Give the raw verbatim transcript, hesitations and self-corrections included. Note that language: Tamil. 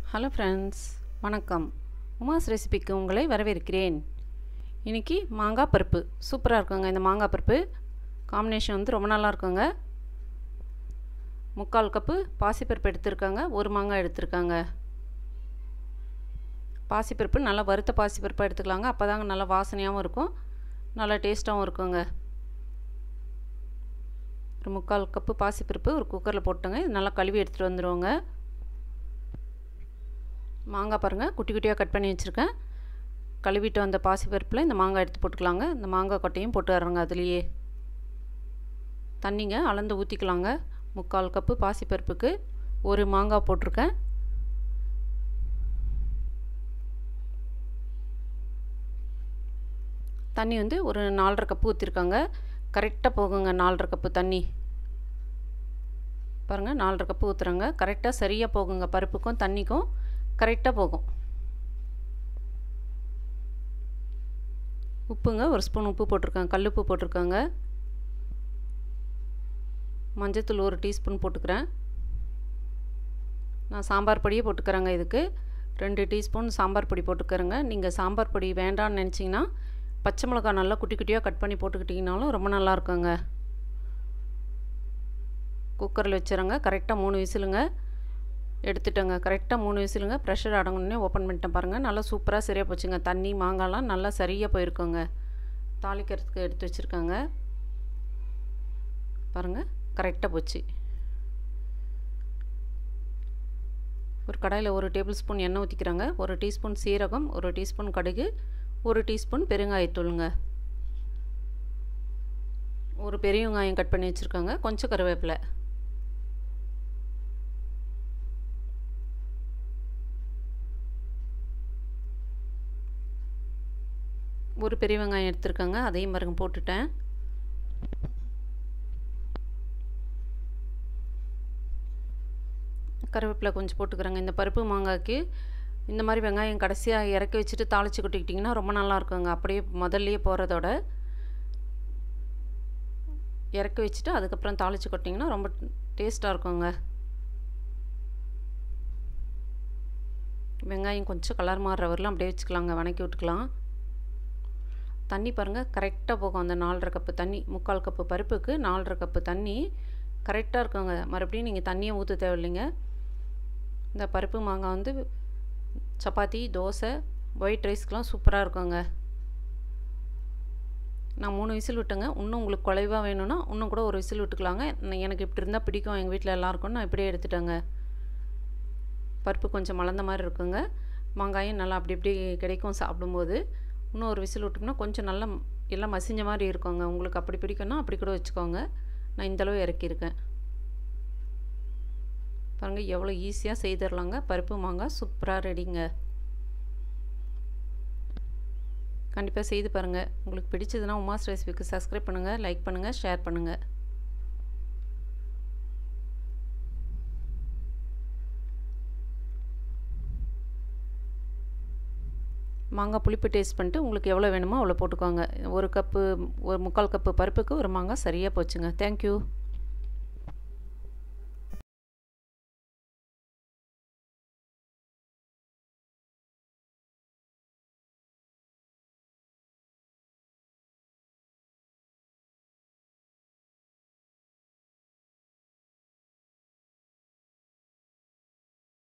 ஹலோ ஃப்ரெண்ட்ஸ், வணக்கம். உமாஸ் ரெசிபிக்கு உங்களை வரவேற்கிறேன். இன்றைக்கி மாங்காய் பருப்பு சூப்பராக இருக்குங்க. இந்த மாங்காய் பருப்பு காம்பினேஷன் வந்து ரொம்ப நல்லா இருக்குங்க. முக்கால் கப்பு பாசிப்பருப்பு எடுத்துருக்காங்க, ஒரு மாங்காய் எடுத்துருக்காங்க. பாசிப்பருப்பு நல்லா வறுத்த பாசிப்பருப்பாக எடுத்துக்கலாங்க. அப்போ தாங்க நல்லா வாசனையாகவும் இருக்கும், நல்லா டேஸ்ட்டாகவும் இருக்குங்க. ஒரு முக்கால் கப்பு பாசிப்பருப்பு ஒரு குக்கரில் போட்டுங்க. இது நல்லா கழுவி எடுத்துகிட்டு வந்துடுவோங்க. மாங்காய் பாருங்கள், குட்டி குட்டியாக கட் பண்ணி வச்சுருக்கேன். கழுவிட்டு வந்த பாசிப்பருப்பில் இந்த மாங்காய் எடுத்து போட்டுக்கலாங்க. இந்த மாங்காய் கொட்டையும் போட்டு வர்றோங்க. அதுலேயே தண்ணிங்க அளந்து ஊற்றிக்கலாங்க. முக்கால் கப்பு பாசிப்பருப்புக்கு ஒரு மாங்காய் போட்டிருக்கேன். தண்ணி வந்து ஒரு நாலரை கப்பு ஊற்றிருக்காங்க. கரெக்டாக போகுங்க நாலரை கப்பு தண்ணி. பாருங்கள், நாலரை கப்பு ஊற்றுறாங்க. கரெக்டாக சரியாக போகுங்க. பருப்புக்கும் தண்ணிக்கும் கரெக்டாக போகும். உப்புங்க ஒரு ஸ்பூன் உப்பு போட்டிருக்காங்க, கல் உப்பு போட்டிருக்காங்க. மஞ்சத்தூள் ஒரு டீஸ்பூன் போட்டுக்கிறேன். நான் சாம்பார் பொடியே போட்டுக்கிறேங்க. இதுக்கு ரெண்டு டீஸ்பூன் சாம்பார் பொடி போட்டுக்கிறேங்க. நீங்கள் சாம்பார் பொடி வேண்டான்னு நினச்சிங்கன்னா பச்சை மிளகா நல்லா குட்டி குட்டியாக கட் பண்ணி போட்டுக்கிட்டிங்கனாலும் ரொம்ப நல்லா இருக்குங்க. குக்கரில் வச்சுருங்க. கரெக்டாக மூணு விசிலுங்க எடுத்துட்டேங்க. கரெக்டாக மூணு விசிலுங்க. ப்ரெஷர் அடங்கணுன்னே ஓப்பன் பண்ணிட்டேன். பாருங்கள், நல்லா சூப்பராக சரியாக போச்சுங்க. தண்ணி மாங்காய்லாம் நல்லா சரியாக போயிருக்கோங்க. தாளிக்கிறதுக்கு எடுத்து வச்சுருக்காங்க. பாருங்கள், கரெக்டாக போச்சு. ஒரு கடாயில் ஒரு டேபிள் ஸ்பூன் எண்ணெய் ஊற்றிக்கிறாங்க. ஒரு டீஸ்பூன் சீரகம், ஒரு டீஸ்பூன் கடுகு, ஒரு டீஸ்பூன் பெருங்காயத்தூளுங்க. ஒரு பெரிய வெங்காயம் கட் பண்ணி வச்சுருக்காங்க. கொஞ்சம் கருவேப்பிலை. ஒரு பெரிய வெங்காயம் எடுத்துருக்காங்க. அதையும் பாருங்க போட்டுட்டேன். கருவேப்பிலை கொஞ்சம் போட்டுக்கிறேங்க. இந்த பருப்பு மாங்காய்க்கு இந்த மாதிரி வெங்காயம் கடைசியாக இறக்கி வச்சுட்டு தாளித்து கொட்டிக்கிட்டிங்கன்னா ரொம்ப நல்லா இருக்குங்க. அப்படியே முதல்லையே போகிறதோட இறக்கி வச்சுட்டு அதுக்கப்புறம் தாளித்து கொட்டிங்கன்னா ரொம்ப டேஸ்ட்டாக இருக்குங்க. வெங்காயம் கொஞ்சம் கலர் மாறுற வரலாம் அப்படியே வச்சுக்கலாங்க, வணக்கி விட்டுக்கலாம். தண்ணி பாருங்கள் கரெக்டாக போகும். அந்த நாலரை கப்பு தண்ணி, முக்கால் கப்பு பருப்புக்கு நாலரை கப்பு தண்ணி கரெக்டாக இருக்குங்க. மறுபடியும் நீங்கள் தண்ணியை ஊற்ற தேவையில்லைங்க. இந்த பருப்பு மாங்காய் வந்து சப்பாத்தி, தோசை, ஒயிட் ரைஸ்க்கெலாம் சூப்பராக இருக்குங்க. நான் மூணு விசில் விட்டுங்க. இன்னும் உங்களுக்கு குலைவாக வேணும்னா இன்னும் கூட ஒரு விசில் விட்டுக்கலாங்க. எனக்கு இப்படி இருந்தால் பிடிக்கும், எங்கள் வீட்டில் எல்லாருக்கும். நான் இப்படியே எடுத்துட்டேங்க. பருப்பு கொஞ்சம் மலர்ந்த மாதிரி இருக்குங்க. மாங்காயும் நல்லா அப்படி இப்படி கிடைக்கும் சாப்பிடும்போது. இன்னும் ஒரு விசில் விட்டோம்னா கொஞ்சம் நல்லா எல்லாம் மசிஞ்ச மாதிரி இருக்குங்க. உங்களுக்கு அப்படி பிடிக்கும்னா அப்படி கூட வச்சுக்கோங்க. நான் இந்தளவு இறக்கியிருக்கேன். பாருங்கள், எவ்வளோ ஈஸியாக செய்திடலாங்க. பருப்பு மாங்காய் சூப்பராக ரெடிங்க. கண்டிப்பாக செய்து பாருங்கள். உங்களுக்கு பிடிச்சதுன்னா உமாஸ் ரெசிபிக்கு சப்ஸ்கிரைப் பண்ணுங்கள், லைக் பண்ணுங்கள், ஷேர் பண்ணுங்கள். மாங்காய் புளிப்பு டேஸ்ட் பண்ணிட்டு உங்களுக்கு எவ்வளோ வேணுமோ அவ்வளோ போட்டுக்கோங்க. ஒரு கப்பு ஒரு முக்கால் கப்பு பருப்புக்கு ஒரு மாங்காய் சரியாக போச்சுங்க. தேங்க்யூ.